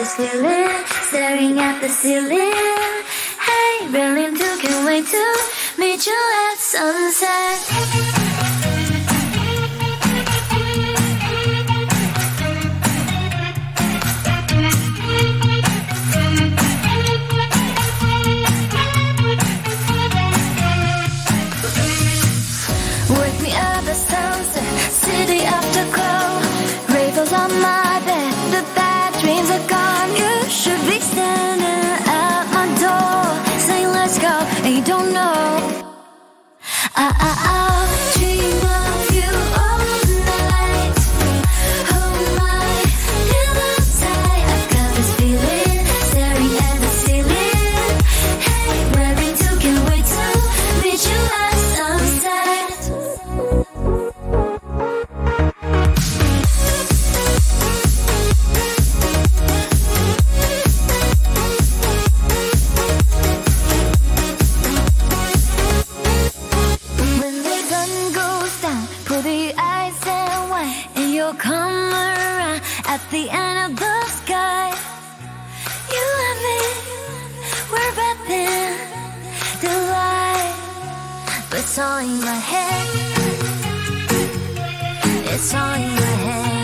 this feeling, staring at the ceiling. Hey, Berlin, too, can't wait to meet you at sunset. Wake me up at sunset, city afterglow. Rainbows on my bed, the bad dreams are gone. You should be standing at my door, saying let's go, and you don't know. I'll dream of you all night. Hold my pillow tight. I've got this feeling, staring at the ceiling. Hey, wearing two, can't wait to meet you at sunset. Put the ice and wine, and you'll come around at the end of the sky. You and me, we're within the light, but it's all in my head. It's all in my head.